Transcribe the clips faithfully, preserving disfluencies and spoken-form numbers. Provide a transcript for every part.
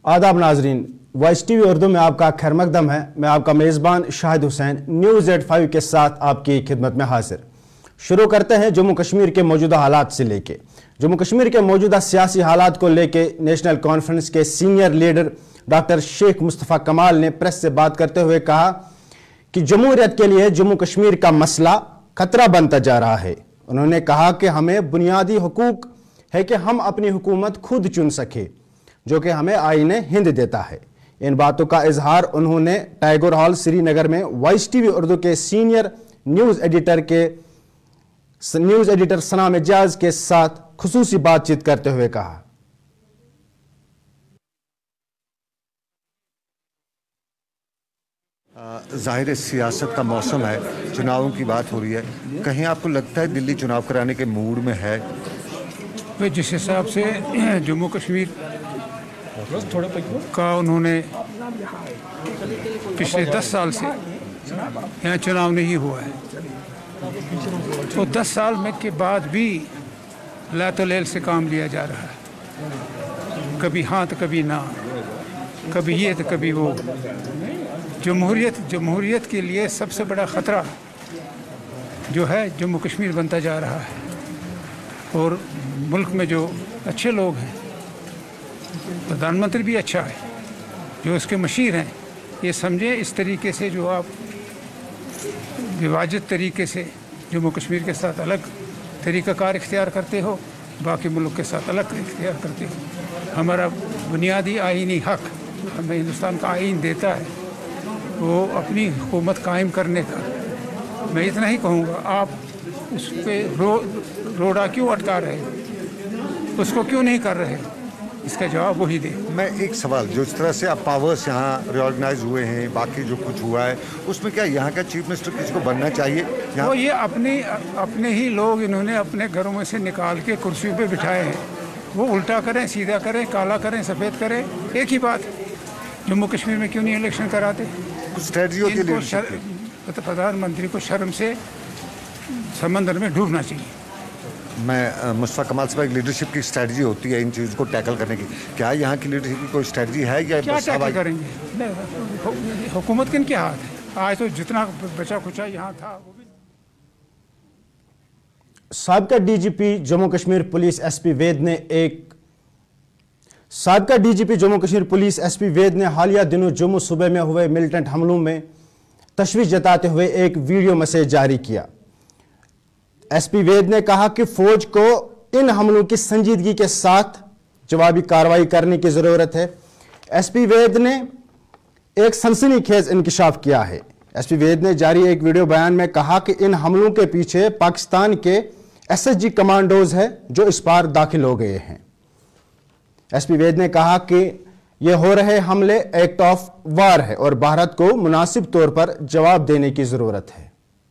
आदाब नाजरीन, voice TV Urdu में आपका खैर मकदम है। मैं आपका मेज़बान Shahid Hussain news at five के साथ आपकी खिदमत में हाजिर। शुरू करते हैं जम्मू कश्मीर के मौजूदा हालात से लेके। जम्मू कश्मीर के मौजूदा सियासी हालात को लेके नेशनल कॉन्फ्रेंस के senior leader doctor Sheikh Mustafa Kamal ने प्रेस से बात करते हुए कहा कि जमहूरियत के लिए जम्मू कश्मीर का मसला खतरा बनता जा रहा है। उन्होंने कहा कि हमें बुनियादी हुकूक है कि हम अपनी हुकूमत खुद चुन सके, जो कि हमें आईन हिंद देता है। इन बातों का इजहार उन्होंने टाइगर हॉल श्रीनगर में वॉइस टीवी उर्दू के सीनियर न्यूज़ एडिटर के न्यूज़ एडिटर सनाम एजाज के साथ खुसूसी बातचीत करते हुए कहा। ज़ाहिर सियासत का मौसम है, चुनावों की बात हो रही है, कहीं आपको लगता है दिल्ली चुनाव कराने के मूड में है? वे जिस हिसाब से जम्मू कश्मीर का उन्होंने पिछले दस साल से यहाँ चुनाव नहीं हुआ है, तो दस साल में के बाद भी लातोलेल से काम लिया जा रहा है। कभी हाँ तो कभी ना, कभी ये तो कभी वो। जमहूरियत जमहूरियत के लिए सबसे बड़ा ख़तरा जो है जम्मू कश्मीर बनता जा रहा है। और मुल्क में जो अच्छे लोग हैं, प्रधानमंत्री भी अच्छा है, जो उसके मशीर हैं, ये समझें इस तरीके से जो आप विभाजित तरीके से जम्मू कश्मीर के साथ अलग तरीक़ाकार इख्तियार करते हो, बाकी मुल्क के साथ अलग इख्तियार करते हो। हमारा बुनियादी आईनी हक हमें हिंदुस्तान का आइन देता है, वो अपनी हुकूमत कायम करने का। मैं इतना ही कहूँगा, आप उस पर रो रोड़ा क्यों अटका रहे हो, उसको क्यों नहीं कर रहे हो, इसका जवाब वही दे। मैं एक सवाल, जो इस तरह से अब पावर्स यहाँ रिऑर्गेनाइज हुए हैं, बाकी जो कुछ हुआ है, उसमें क्या यहाँ का चीफ मिनिस्टर किसी को बनना चाहिए? वो ये अपने अपने ही लोग इन्होंने अपने घरों में से निकाल के कुर्सियों पे बिठाए हैं। वो उल्टा करें, सीधा करें, काला करें, सफ़ेद करें, एक ही बात। जम्मू कश्मीर में क्यों नहीं इलेक्शन कराते? स्ट्रेटजी होती है, प्रधानमंत्री को शर्म से समंदर में डूबना चाहिए। मैं मुस्तफ़ा कमाल साहब, लीडरशिप की स्ट्रेटजी होती है इन चीज़ों को टैकल करने की, क्या यहाँ की लीडरशिप की कोई स्ट्रेटजी है या क्या टैकल करेंगे? हुकूमत किन के हाथ है? आज तो जितना बचा खुचा यहाँ था वो भी। साबिका DGP Jammu Kashmir police SP Ved ने एक साबिका DGP Jammu Kashmir police SP Ved ने हालिया दिनों जम्मू सूबे में हुए मिलिटेंट हमलों में तशवीश जताते हुए एक वीडियो मैसेज जारी किया। एसपी वेद ने कहा कि फौज को इन हमलों की संजीदगी के साथ जवाबी कार्रवाई करने की जरूरत है। एसपी वेद ने एक सनसनीखेज इंकशाफ किया है। एसपी वेद ने जारी एक वीडियो बयान में कहा कि इन हमलों के पीछे पाकिस्तान के एसएसजी कमांडोज हैं, जो इस पार दाखिल हो गए हैं। एसपी वेद ने कहा कि यह हो रहे हमले एक्ट ऑफ वार है और भारत को मुनासिब तौर पर जवाब देने की जरूरत है।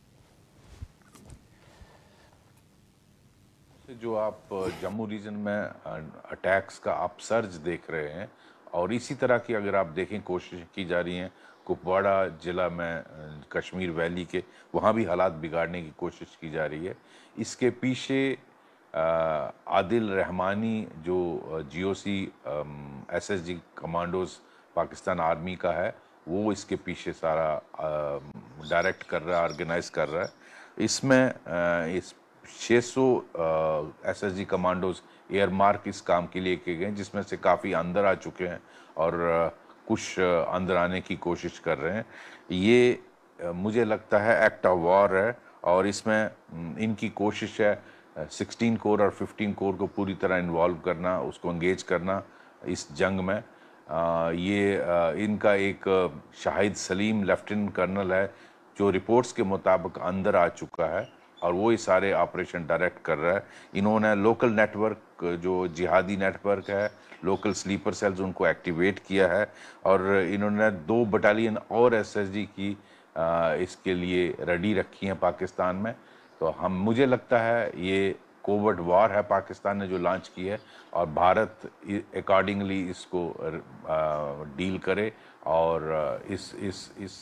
जो आप जम्मू रीजन में अटैक्स का अपसर्ज देख रहे हैं, और इसी तरह की अगर आप देखें कोशिश की जा रही हैं कुपवाड़ा ज़िला में कश्मीर वैली के, वहाँ भी हालात बिगाड़ने की कोशिश की जा रही है। इसके पीछे आदिल रहमानी जो GOC SSG commandos Pakistan army का है, वो इसके पीछे सारा डायरेक्ट कर रहा है, ऑर्गेनाइज कर रहा है। इसमें आ, इस छह सौ एसएसजी कमांडोज एयर मार्क इस काम के लिए किए गए, जिसमें से काफ़ी अंदर आ चुके हैं और आ, कुछ अंदर आने की कोशिश कर रहे हैं। ये आ, मुझे लगता है एक्ट ऑफ वॉर है, और इसमें इनकी कोशिश है सिक्सटीन कोर और फिफ्टीन कोर को पूरी तरह इन्वॉल्व करना, उसको एंगेज करना इस जंग में। आ, ये आ, इनका एक शाहिद सलीम लेफ्टिनेंट कर्नल है, जो रिपोर्ट्स के मुताबिक अंदर आ चुका है और वो ये सारे ऑपरेशन डायरेक्ट कर रहा है। इन्होंने लोकल नेटवर्क, जो जिहादी नेटवर्क है, लोकल स्लीपर सेल्स, उनको एक्टिवेट किया है, और इन्होंने दो बटालियन और एसएसजी की आ, इसके लिए रेडी रखी हैं पाकिस्तान में। तो हम मुझे लगता है ये कोवर्ट वार है पाकिस्तान ने जो लॉन्च की है, और भारत अकॉर्डिंगली इसको आ, डील करे और इस इस इस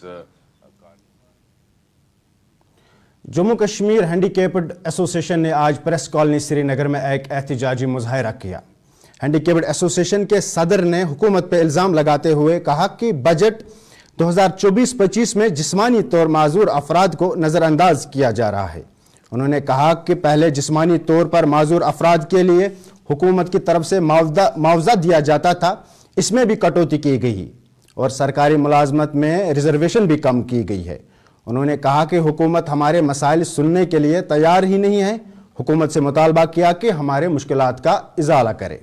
जम्मू कश्मीर हैंडीकैप्ड एसोसिएशन ने आज प्रेस कॉलोनी श्रीनगर में एक एहतजाजी मुजाहरा किया। हैंडीकैप्ड एसोसिएशन के सदर ने हुकूमत पर इल्ज़ाम लगाते हुए कहा कि बजट दो हज़ार चौबीस पच्चीस में जिस्मानी तौर माजूर अफराद को नज़रअंदाज किया जा रहा है। उन्होंने कहा कि पहले जिस्मानी तौर पर माजूर अफराद के लिए हुकूमत की तरफ से मुआवजा दिया जाता था, इसमें भी कटौती की गई और सरकारी मुलाजमत में रिजर्वेशन भी कम की गई है। उन्होंने कहा कि हुकूमत हमारे मसाइल सुनने के लिए तैयार ही नहीं है। हुकूमत से मुतालबा किया कि हमारे मुश्किलात का इजाला करे।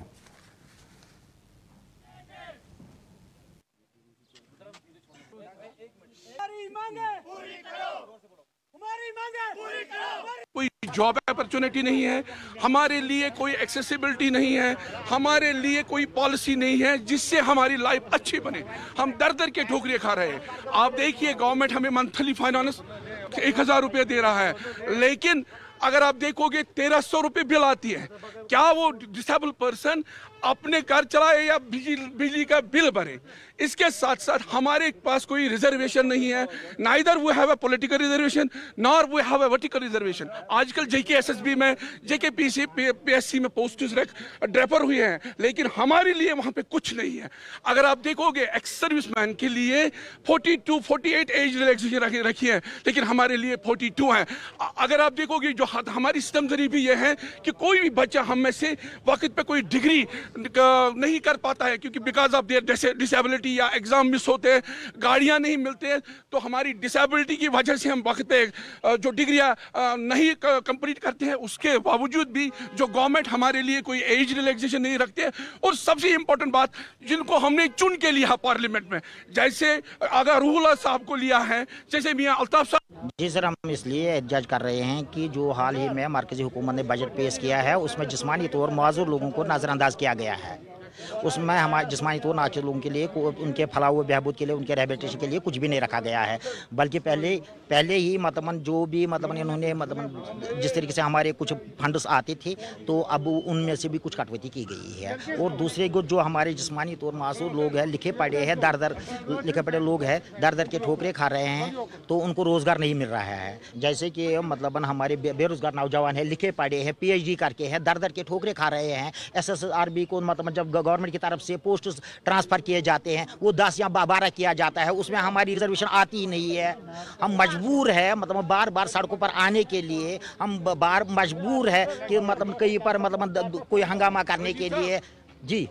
कोई जॉब अपॉर्चुनिटी नहीं है, हमारे लिए कोई एक्सेसिबिलिटी नहीं है, हमारे लिए कोई पॉलिसी नहीं है जिससे हमारी लाइफ अच्छी बने। हम दर दर के ठोकरे खा रहे हैं। आप देखिए गवर्नमेंट हमें मंथली फाइनेंस एक हजार रुपये दे रहा है, लेकिन अगर आप देखोगे तेरह सौ रुपये बिल आती है। क्या वो डिसेबल पर्सन अपने घर चलाए या बिजली बिजली का बिल भरे? इसके साथ साथ हमारे पास कोई रिजर्वेशन नहीं है। Neither we have a political reservation nor we have a vertical reservation. आजकल जेके एसएसबी में जेके पीसी पीएससी में पोस्ट ड्रेपर हुए हैं, लेकिन हमारे लिए वहां पे कुछ नहीं है। अगर आप देखोगे एक्स सर्विसमैन के लिए बयालीस अड़तालीस एज रिलैक्सेशन रखी रखी है, लेकिन हमारे लिए बयालीस है। अगर आप देखोगे जो हमारी सिस्टम जरिए भी ये है कि कोई भी बच्चा हम में से वक्त पे कोई डिग्री नहीं कर पाता है, क्योंकि बिकॉज ऑफ देयर डिसेबिलिटी या एग्जाम मिस होते हैं, गाड़ियां नहीं मिलते हैं, तो हमारी डिसेबिलिटी की वजह से हम वक्त पे जो डिग्रियां नहीं कंप्लीट करते हैं। उसके बावजूद भी जो गवर्नमेंट हमारे लिए कोई एज रिलैक्सेशन नहीं रखते हैं। और सबसे इंपॉर्टेंट बात, जिनको हमने चुन के लिया पार्लियामेंट में, जैसे अगर रूहुल्लाह साहब को लिया है, जैसे मियां अल्ताफ साहब। जी सर, हम इसलिए एहतजाज कर रहे हैं कि जो हाल ही में मरकजी हुकूमत ने बजट पेश किया है उसमें जिस्मानी तौर माजूर लोगों को नज़रअंदाज किया गया है। उसमें हमारे जिस्मानी तौर नाचुर लोगों के लिए उनके फलाह व बहबूद के लिए, उनके रिहैबिलिटेशन के लिए कुछ भी नहीं रखा गया है, बल्कि पहले पहले ही मतलब जो भी मतलब इन्होंने मतलब जिस तरीके से हमारे कुछ फंड्स आते थे तो अब उनमें से भी कुछ कटौती की गई है। और दूसरे को जो हमारे जिस्मानी तौर मासूर लोग हैं, लिखे पढ़े हैं, दर दर लिखे पढ़े लोग हैं, दर दर के ठोकरे खा रहे हैं, तो उनको रोज़गार नहीं मिल रहा है। जैसे कि मतलब हमारे बेरोज़गार नौजवान हैं, लिखे पढ़े हैं, पीएचडी करके हैं, दर दर के ठोकरे खा रहे हैं। एसएसआरबी को मतलब जब गवर्नमेंट की तरफ से पोस्ट ट्रांसफर किए जाते हैं वो दस या बारह किया जाता है, उसमें हमारी रिजर्वेशन आती ही नहीं है। हम मजबूर है मतलब बार बार सड़कों पर आने के लिए, हम बार मजबूर है कि मतलब कहीं पर मतलब कोई हंगामा करने के लिए। जी,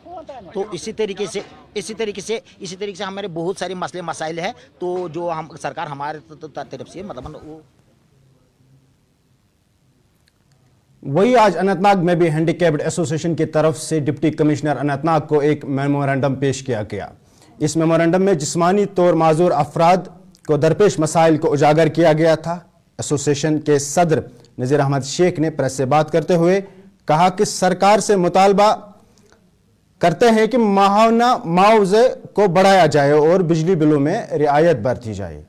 तो इसी तरीके से इसी तरीके से इसी तरीके से हमारे बहुत सारे मसले मसाइल हैं, तो जो हम सरकार हमारे तरफ से मतलब वो वही आज अनंतनाग में भी हैंडीकैप्ड एसोसिएशन की तरफ से डिप्टी कमिश्नर अनंतनाग को एक मेमोरेंडम पेश किया गया। इस मेमोरेंडम में जिस्मानी तौर माजूर अफराद को दरपेश मसाइल को उजागर किया गया था। एसोसिएशन के सदर नज़ीर अहमद शेख ने प्रेस से बात करते हुए कहा कि सरकार से मुतालबा करते हैं कि माहाना मुआवजे को बढ़ाया जाए और बिजली बिलों में रियायत बरती जाए।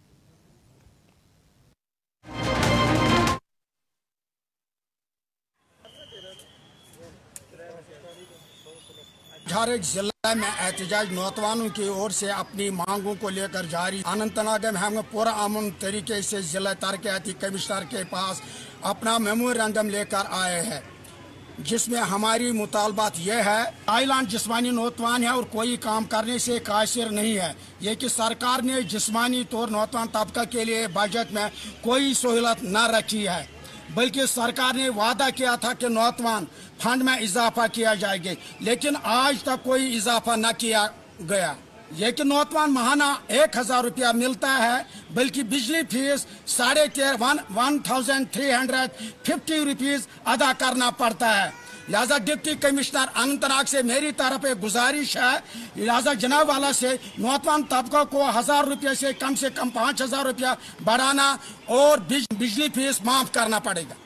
हर एक जिले में एहतजाज नौजवानों की ओर से अपनी मांगों को लेकर जारी। अनंतनाग में हम पूरा अमन तरीके से जिला तरक्याती कमिश्नर के पास अपना मेमोरेंडम लेकर आए हैं, जिसमें हमारी मुतालबात यह है, आइलैंड जिस्मानी नौजवान है और कोई काम करने से कासिर नहीं है। ये कि सरकार ने जिस्मानी तौर नौजवान तबका के लिए बजट में कोई सहूलत न रखी है, बल्कि सरकार ने वादा किया था कि नौजवान फंड में इजाफा किया जाएगा, लेकिन आज तक कोई इजाफा न किया गया। ये कि नौजवान महाना एक हजार रुपया मिलता है, बल्कि बिजली फीस साढ़े तेरह one one thousand three hundred fifty rupees अदा करना पड़ता है। लिहाजा डिप्टी कमिश्नर अनंतनाग से मेरी तरफ एक गुजारिश है, लिहाजा जनाब वाला से नौजवान तबका को हजार रुपये से कम से कम पाँच हजार रुपया बढ़ाना और बिज, बिजली फीस माफ करना पड़ेगा।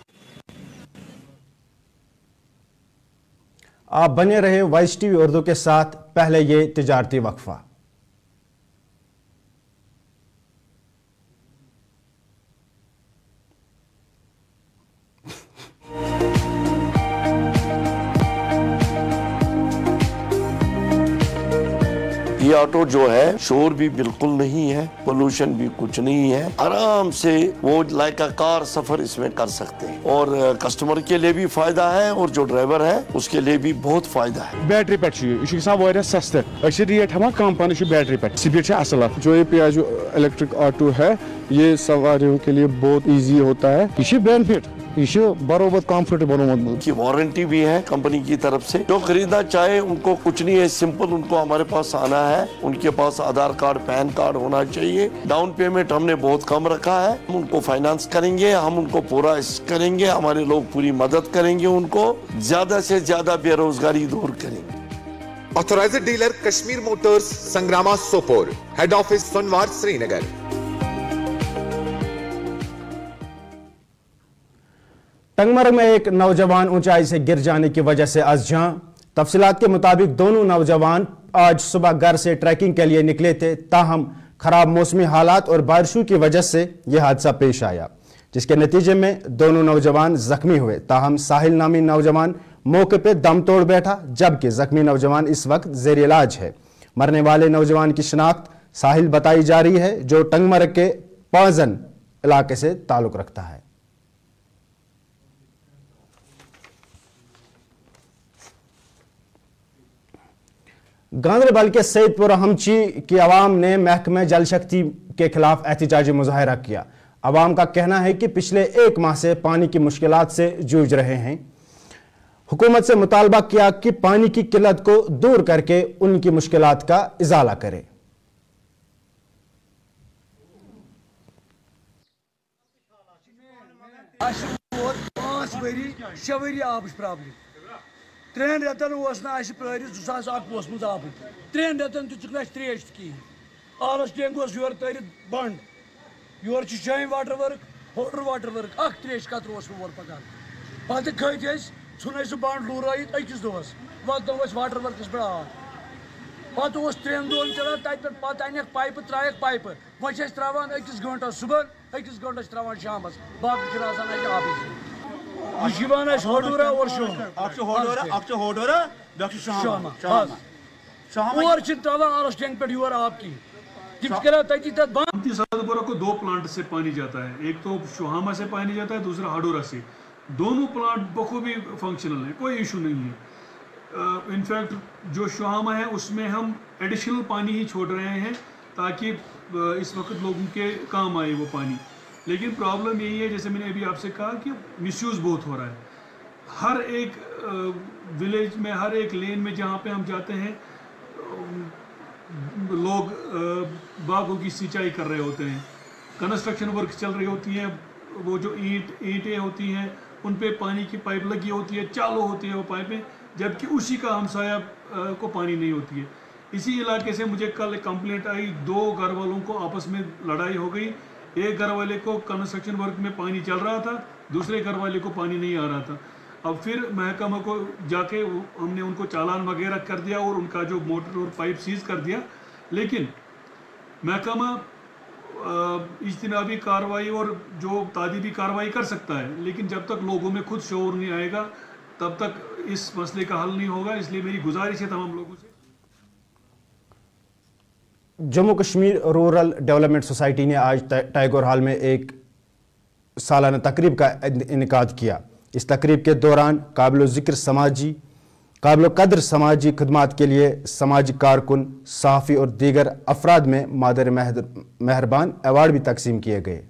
आप बने रहे वाइस टीवी उर्दू के साथ। पहले ये तिजारती वक्फा। ये ऑटो जो है शोर भी बिल्कुल नहीं है, पोल्यूशन भी कुछ नहीं है, आराम से वो लाइक अ कार सफर इसमें कर सकते हैं और कस्टमर के लिए भी फायदा है और जो ड्राइवर है उसके लिए भी बहुत फायदा है। बैटरी पे सस्ते रेट हम कम पान बैटरी पे स्पीड असल। जो ये पियाजो इलेक्ट्रिक ऑटो है ये सवारियों के लिए बहुत इजी होता है, ये बेनिफिट ये बरोबर कंफर्टेबल की वारंटी भी है कंपनी की तरफ से। जो खरीदना चाहे उनको कुछ नहीं है, सिंपल उनको हमारे पास आना है, उनके पास आधार कार्ड पैन कार्ड होना चाहिए। डाउन पेमेंट हमने बहुत कम रखा है, हम उनको फाइनेंस करेंगे, हम उनको पूरा करेंगे, हमारे लोग पूरी मदद करेंगे, उनको ज्यादा से ज्यादा बेरोजगारी दूर करेंगे। Authorized dealer Kashmir motors, Sangrama Sopore, head office Sonwar Srinagar. Tangmarg में एक नौजवान ऊंचाई से गिर जाने की वजह से अज़जां। तफसीलात के मुताबिक दोनों नौजवान आज सुबह घर से ट्रैकिंग के लिए निकले थे, ताहम खराब मौसमी हालात और बारिशों की वजह से यह हादसा पेश आया, जिसके नतीजे में दोनों नौजवान जख्मी हुए। ताहम साहिल नामी नौजवान मौके पर दम तोड़ बैठा, जबकि जख्मी नौजवान इस वक्त जेर इलाज है। मरने वाले नौजवान की शिनाख्त साहिल बताई जा रही है, जो टंगमरग के पाजन इलाके से ताल्लुक रखता है। गांधरबल के सैदपुर हमची की आवाम ने महकमे जल शक्ति के खिलाफ एहतजाजी मुजाहरा किया। आवाम का कहना है कि पिछले एक माह से पानी की मुश्किलात से जूझ रहे हैं। हुकूमत से मुतालबा किया कि पानी की किल्लत को दूर करके उनकी मुश्किलात का इजाला करे। त्रेन रेतन प्रिस जुसास वोसमुत आब त्रेन रेतन तुक त्रेश कहें। आलस टैंक योर तरित बंद, योर शाम water work holder water work अख त्रेश कतर और पकान पे खत ुन सह बंद लूराइत अकिस दोस वो वाटर वर्कस पे आग पे त्रेन दोन चलान तत पे अन पाइप त्रायक पाइप वो त्रावान अकिस गंटस सुबह अकिस गंटस त्रावान शामस बाकी आबी होडोरा और आलस टैंक पे योर आब कहें। सदपुरा को दो प्लांट से पानी जाता है, एक तो शोहामा से पानी जाता है, दूसरा हाडोरा से। दोनों प्लांट बखूबी फंक्शनल है, कोई इशू नहीं है। इनफैक्ट uh, जो शोहामा है उसमें हम एडिशनल पानी ही छोड़ रहे हैं ताकि uh, इस वक्त लोगों के काम आए वो पानी। लेकिन प्रॉब्लम यही है, जैसे मैंने अभी आपसे कहा, कि मिसयूज़ बहुत हो रहा है। हर एक आ, विलेज में, हर एक लेन में जहाँ पे हम जाते हैं, लोग आ, बागों की सिंचाई कर रहे होते हैं, कंस्ट्रक्शन वर्क चल रही होती है, वो जो ईंट ईंटें होती हैं उन पे पानी की पाइप लगी होती है, चालू होती है वो पाइपें, जबकि उसी का हमसाया को पानी नहीं होती है। इसी इलाके से मुझे कल कंप्लेंट आई, दो घर वालों को आपस में लड़ाई हो गई। एक घर वाले को कंस्ट्रक्शन वर्क में पानी चल रहा था, दूसरे घर वाले को पानी नहीं आ रहा था। अब फिर महकमा को जाके हमने उनको चालान वगैरह कर दिया और उनका जो मोटर और पाइप सीज कर दिया। लेकिन महकमा इज्तिनाबी कार्रवाई और जो तादीबी कार्रवाई कर सकता है, लेकिन जब तक लोगों में खुद शऊर नहीं आएगा तब तक इस मसले का हल नहीं होगा। इसलिए मेरी गुजारिश है तमाम लोगों से। Jammu Kashmir rural development society ने आज टैगोर हॉल में एक सालाना तकरीब का इनेकाद किया। इस तकरीब के दौरान काबिल ज़िक्र समाजी काबिल कदर समाजी खदमात के लिए समाजी कारकुन, सहाफ़ी और दीगर अफराद में मादर मेहरबान अवार्ड भी तकसीम किए गए।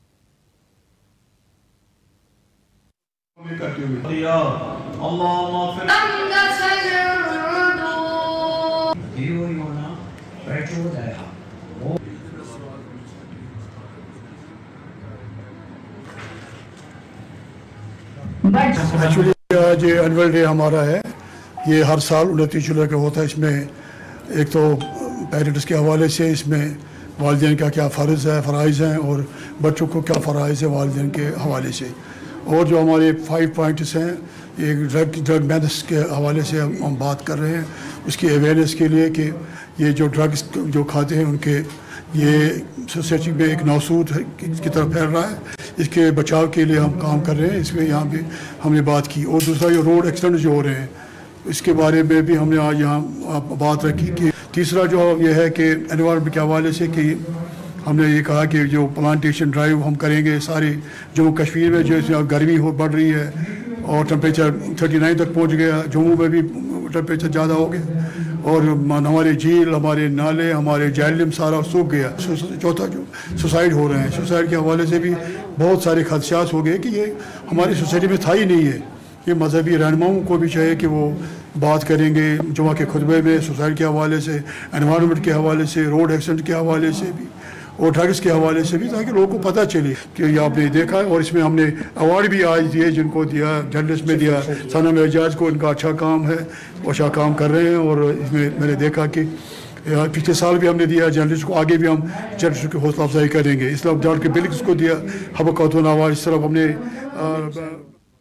एक्चुअली आज ये एनुअल डे हमारा है, ये हर साल उनतीस जुलाई का होता है। इसमें एक तो पेरेंट्स के हवाले से इसमें वालिदैन का क्या फ़र्ज़ है, फ़राइज़ हैं, और बच्चों को क्या फ़राइज़ है वालिदैन के हवाले से। और जो हमारे फाइव पॉइंट्स हैं, ये ड्रग ड्रग मैथ्स के हवाले से हम, हम बात कर रहे हैं, उसकी अवेयरनेस के लिए कि ये जो ड्रग्स जो खाते हैं उनके ये सोसाइटी में एक नासूर की तरफ फैल रहा है, इसके बचाव के लिए हम काम कर रहे हैं। इसमें यहाँ भी हमने बात की। और दूसरा ये रोड एक्सीडेंट जो हो रहे हैं इसके बारे में भी हमने आज यहाँ बात रखी कि तीसरा जो ये है कि एनवायरनमेंट के हवाले से कि हमने ये कहा कि जो प्लांटेशन ड्राइव हम करेंगे सारे जम्मू कश्मीर में जो इसमें गर्मी हो बढ़ रही है और टेम्परेचर थर्टी नाइन तक पहुंच गया, जम्मू में भी टेम्परेचर ज़्यादा हो गया और हमारे झील, हमारे नाले, हमारे जहलम सारा सूख गया। चौथा जो सुसाइड हो रहे हैं, सुसाइड के हवाले से भी बहुत सारे खदशात हो गए कि ये हमारी सोसाइटी में था ही नहीं है। ये मजहबी रहनुमाओं को भी चाहिए कि वो बात करेंगे जुमा के खुतबे में सुसाइड के हवाले से, एनवायरनमेंट के हवाले से, रोड एक्सीडेंट के हवाले से भी और ड्रग्स के हवाले से भी, ताकि लोगों को पता चले कि ये आपने देखा है। और इसमें हमने अवार्ड भी आज दिए जिनको दिया, जर्नलिस्ट में दिया, सनम एजाज को, इनका अच्छा काम है, वो अच्छा काम कर रहे हैं। और इसमें मैंने देखा कि पिछले साल भी हमने दिया जर्नलिस्ट को, आगे भी हम जर्नलिस्ट की हौसला अफजाई करेंगे। इसलिए डॉट के बिल्स को दिया, हबकातुन आवाज़, इस तरफ हमने आ,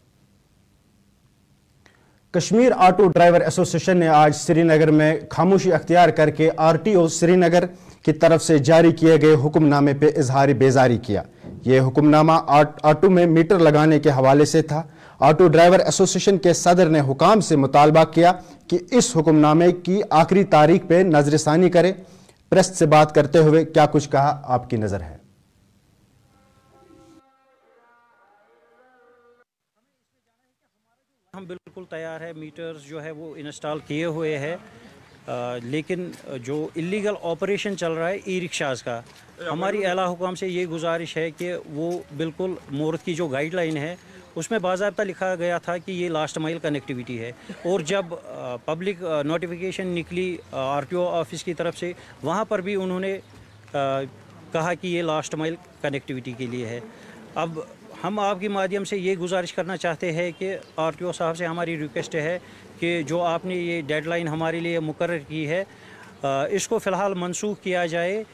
कश्मीर ऑटो ड्राइवर एसोसिएशन ने आज श्रीनगर में खामोशी अख्तियार करके आरटीओ श्रीनगर की तरफ से जारी किए गए हुक्मनामे पे इजहारी बेजारी किया। ये हुक्मनामा ऑटो में मीटर लगाने के हवाले से था। ऑटो ड्राइवर एसोसिएशन के सदर ने हुकाम से मुतालबा किया कि इस हुक्मनामे की आखिरी तारीख पे नजरसानी करें। प्रेस से बात करते हुए क्या कुछ कहा, आपकी नजर है। हम बिल्कुल तैयार है, मीटर्स जो है वो इंस्टॉल किए हुए हैं, लेकिन जो इलीगल ऑपरेशन चल रहा है ई रिक्शाज़ का, हमारी आला हुकाम से ये गुजारिश है कि वो बिल्कुल मोर्द की जो गाइडलाइन है उसमें बाज़ाब्ता लिखा गया था कि ये लास्ट माइल कनेक्टिविटी है। और जब पब्लिक नोटिफिकेशन निकली आरटीओ ऑफिस की तरफ से, वहाँ पर भी उन्होंने आ, कहा कि ये लास्ट माइल कनेक्टिविटी के लिए है। अब हम आपके माध्यम से ये गुजारिश करना चाहते हैं कि आरटीओ साहब से हमारी रिक्वेस्ट है कि जो आपने ये डेडलाइन हमारे लिए मुकर्रर की है, इसको फ़िलहाल मनसूख किया जाए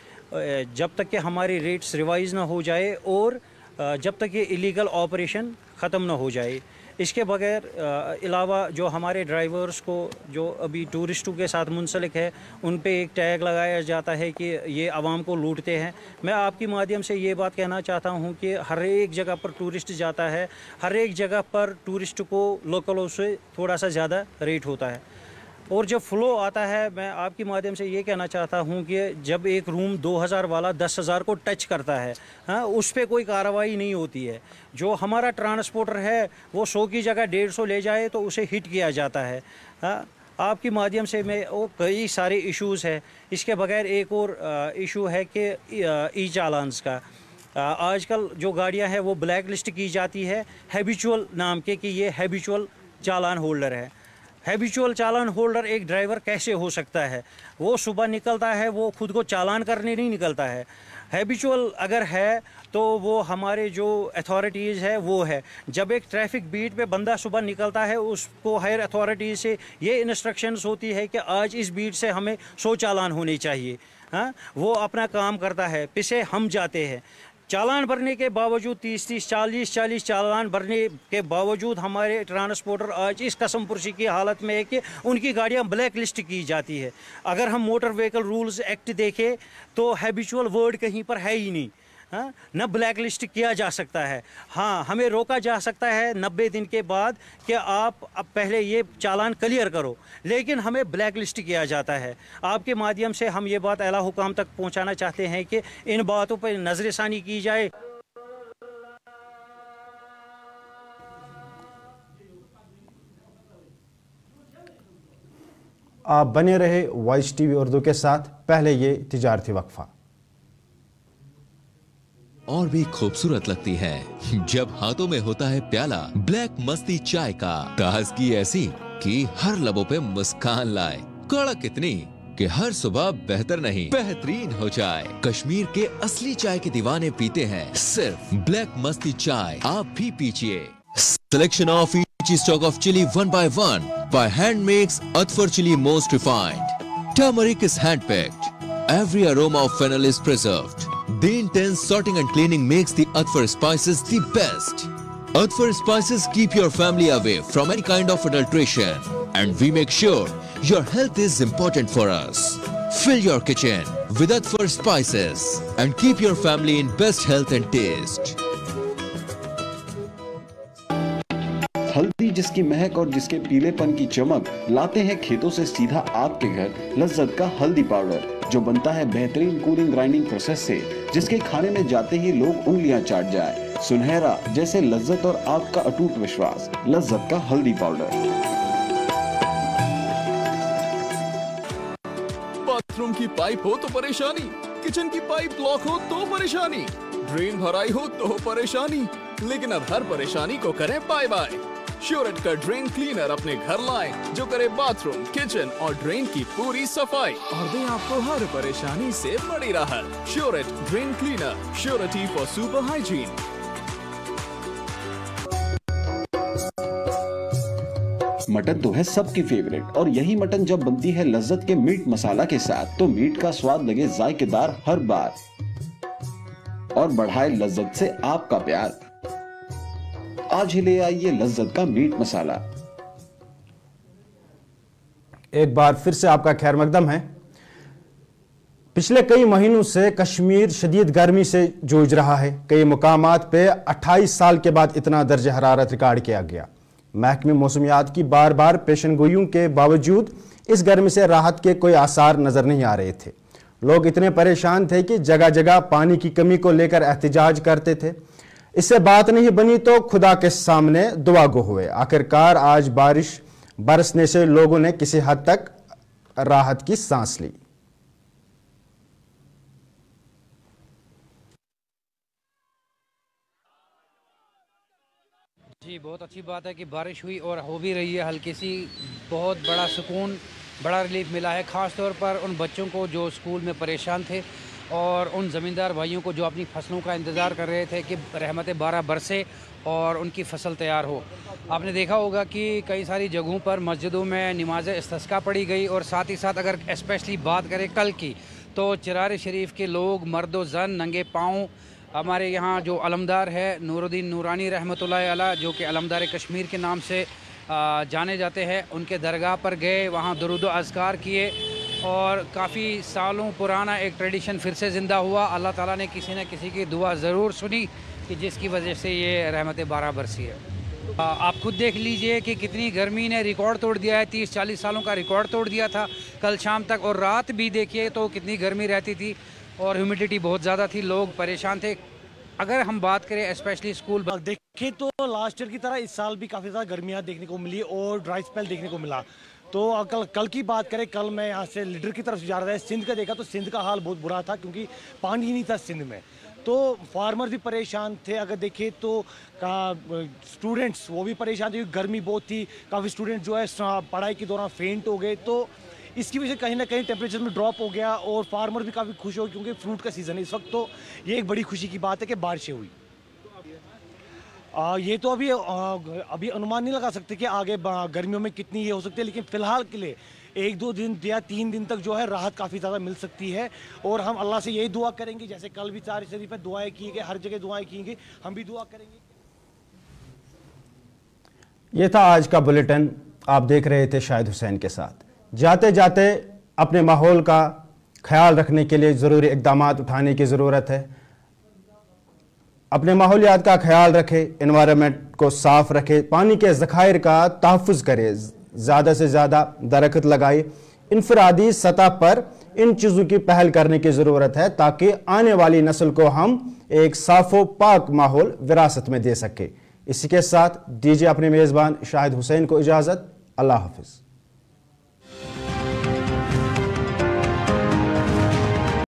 जब तक कि हमारे रेट्स रिवाइज़ ना हो जाए और जब तक ये इलीगल ऑपरेशन ख़त्म ना हो जाए। इसके बगैर अलावा जो हमारे ड्राइवर्स को जो अभी टूरिस्टों के साथ मुंसलिक है, उन पे एक टैग लगाया जाता है कि ये आवाम को लूटते हैं। मैं आपके माध्यम से ये बात कहना चाहता हूँ कि हर एक जगह पर टूरिस्ट जाता है, हर एक जगह पर टूरिस्ट को लोकलों से थोड़ा सा ज़्यादा रेट होता है। और जब फ़्लो आता है, मैं आपके माध्यम से ये कहना चाहता हूँ कि जब एक रूम दो हज़ार वाला दस हज़ार को टच करता है, हाँ, उस पर कोई कार्रवाई नहीं होती है। जो हमारा ट्रांसपोर्टर है वो सौ की जगह डेढ़ सौ ले जाए तो उसे हिट किया जाता है। हाँ, आपके माध्यम से मैं वो कई सारे इश्यूज़ है। इसके बगैर एक और इशू है कि ई चालान्स का। आजकल जो गाड़ियाँ हैं वो ब्लैक लिस्ट की जाती है हैबिचुअल नाम के, कि ये हैबिचुअल चालान होल्डर है। हैबिचुअल चालान होल्डर एक ड्राइवर कैसे हो सकता है? वो सुबह निकलता है, वो खुद को चालान करने नहीं निकलता है। हैबिचुअल अगर है तो वो हमारे जो अथॉरिटीज़ है वो है। जब एक ट्रैफिक बीट पे बंदा सुबह निकलता है, उसको हायर अथॉरिटीज़ से ये इंस्ट्रक्शंस होती है कि आज इस बीट से हमें सौ चालान होने चाहिए। हाँ, वो अपना काम करता है, पीछे हम जाते हैं। चालान भरने के बावजूद तीस तीस चालीस चालीस चालान भरने के बावजूद हमारे ट्रांसपोर्टर आज इस कसम पुर्शी की हालत में है कि उनकी गाड़ियां ब्लैक लिस्ट की जाती है। अगर हम मोटर व्हीकल रूल्स एक्ट देखें तो हैबिचुअल वर्ड कहीं पर है ही नहीं। हाँ, न ब्लैक लिस्ट किया जा सकता है। हाँ, हमें रोका जा सकता है नब्बे दिन के बाद कि आप अब पहले ये चालान क्लियर करो, लेकिन हमें ब्लैक लिस्ट किया जाता है। आपके माध्यम से हम ये बात आला हुकाम तक पहुंचाना चाहते हैं कि इन बातों पर नजरसानी की जाए। आप बने रहे वॉइस टीवी उर्दू के साथ। पहले ये तिजारती वक्फा। और भी खूबसूरत लगती है जब हाथों में होता है प्याला ब्लैक मस्ती चाय का। ताजगी ऐसी कि हर लबों पे मुस्कान लाए, कड़क इतनी कि हर सुबह बेहतर नहीं बेहतरीन हो जाए। कश्मीर के असली चाय के दीवाने पीते हैं सिर्फ ब्लैक मस्ती चाय, आप भी पीजिए। Selection of each stock of chili one by one by hand makes Atfar chili most refined. Turmeric is hand picked. Every aroma of fennel is preserved. The intense sorting and cleaning makes the Atfar spices the best. Atfar spices keep your family away from any kind of adulteration, and we make sure your health is important for us. Fill your kitchen with Atfar spices and keep your family in best health and taste. हल्दी जिसकी महक और जिसके पीलेपन की चमक लाते हैं खेतों से सीधा आपके घर लज्जत का हल्दी पाउडर, जो बनता है बेहतरीन कूलिंग ग्राइंडिंग प्रोसेस से, जिसके खाने में जाते ही लोग उंगलियां चाट जाए। सुनहरा जैसे लज्जत और आपका अटूट विश्वास, लज्जत का हल्दी पाउडर। बाथरूम की पाइप हो तो परेशानी, किचन की पाइप ब्लॉक हो तो परेशानी, ड्रेन भराई हो तो परेशानी, लेकिन अब हर परेशानी को करें बाय बाय। श्योरेट का ड्रेन क्लीनर अपने घर लाएं, जो करे बाथरूम, किचन और ड्रेन की पूरी सफाई और दे आपको हर परेशानी से बड़ी राहत। श्योरेट drain cleaner, surety for super hygiene. मटन तो है सबकी फेवरेट, और यही मटन जब बनती है लज्जत के मीट मसाला के साथ, तो मीट का स्वाद लगे जायकेदार हर बार और बढ़ाए लज्जत से आपका प्यार। आज ही ले आइए लज्जत का मीट मसाला। एक बार फिर से आपका खैर मकदम है। पिछले कई महीनों से कश्मीर शदीद गर्मी से जूझ रहा है। कई मुकामात पे अट्ठाईस साल के बाद इतना दर्ज हरारत रिकॉर्ड किया गया। महकमे मौसमियात की बार बार पेशनगोइयों के बावजूद इस गर्मी से राहत के कोई आसार नजर नहीं आ रहे थे। लोग इतने परेशान थे कि जगह जगह पानी की कमी को लेकर एहतजाज करते थे। इससे बात नहीं बनी तो खुदा के सामने दुआ गो हुए। आखिरकार आज बारिश बरसने से लोगों ने किसी हद तक राहत की सांस ली। जी, बहुत अच्छी बात है कि बारिश हुई और हो भी रही है हल्की सी। बहुत बड़ा सुकून, बड़ा रिलीफ मिला है, ख़ास तौर पर उन बच्चों को जो स्कूल में परेशान थे और उन ज़मींदार भाइयों को जो अपनी फसलों का इंतज़ार कर रहे थे कि रहमत बारह बरसे और उनकी फसल तैयार हो। आपने देखा होगा कि कई सारी जगहों पर मस्जिदों में नमाज इस्तिस्का पढ़ी गई और साथ ही साथ अगर स्पेशली बात करें कल की, तो चिरार शरीफ के लोग मर्द व जन नंगे पाँव, हमारे यहाँ जो अलमदार है नूरुद्दीन नूरानी रहमतुल्लाह अलैह, जो कि अलमदार कश्मीर के नाम से जाने जाते हैं, उनके दरगाह पर गए, वहाँ दुरूद व अज़कार किए और काफ़ी सालों पुराना एक ट्रेडिशन फिर से ज़िंदा हुआ। अल्लाह ताला ने किसी न किसी की दुआ ज़रूर सुनी कि जिसकी वजह से ये रहमत बारह बरसी है। आ, आप खुद देख लीजिए कि कितनी गर्मी ने रिकॉर्ड तोड़ दिया है। तीस चालीस सालों का रिकॉर्ड तोड़ दिया था कल शाम तक, और रात भी देखिए तो कितनी गर्मी रहती थी और ह्यूमिडिटी बहुत ज़्यादा थी, लोग परेशान थे। अगर हम बात करें स्पेशली स्कूल देखें तो लास्ट ईयर की तरह इस साल भी काफ़ी ज़्यादा गर्मियाँ देखने को मिली और ड्राई स्पेल देखने को मिला। तो कल कल की बात करें, कल मैं यहाँ से लीडर की तरफ से जा रहा था, सिंध का देखा तो सिंध का हाल बहुत बुरा था क्योंकि पानी ही नहीं था सिंध में। तो फार्मर भी परेशान थे। अगर देखें तो स्टूडेंट्स वो भी परेशान थे, गर्मी बहुत थी, काफ़ी स्टूडेंट जो है पढ़ाई के दौरान फेंट हो गए। तो इसकी वजह से कहीं ना कहीं टेम्परेचर में ड्रॉप हो गया और फार्मर भी काफ़ी खुश हो क्योंकि फ्रूट का सीज़न है इस वक्त। तो ये एक बड़ी खुशी की बात है कि बारिशें हुई। आ, ये तो अभी आ, अभी अनुमान नहीं लगा सकते कि आगे गर्मियों में कितनी ये हो सकती है, लेकिन फ़िलहाल के लिए एक दो दिन या तीन दिन तक जो है राहत काफ़ी ज़्यादा मिल सकती है। और हम अल्लाह से यही दुआ करेंगे, जैसे कल भी चार शरीफ में दुआएं की गई, हर जगह दुआएं की गई, हम भी दुआ करेंगे। ये था आज का बुलेटिन। आप देख रहे थे शाहिद हुसैन के साथ। जाते जाते अपने माहौल का ख्याल रखने के लिए ज़रूरी इक़दाम उठाने की ज़रूरत है। अपने माहौलियात का ख्याल रखें, एनवायरनमेंट को साफ रखें, पानी के ज़खायर का तहफ़्फ़ुज़ करें, ज़्यादा से ज़्यादा दरख्त लगाए। इनफरादी सतह पर इन चीज़ों की पहल करने की ज़रूरत है ताकि आने वाली नस्ल को हम एक साफ़ो पाक माहौल विरासत में दे सके। इसी के साथ दीजिए अपने मेज़बान शाहिद हुसैन को इजाज़त। अल्लाह हाफ़िज़।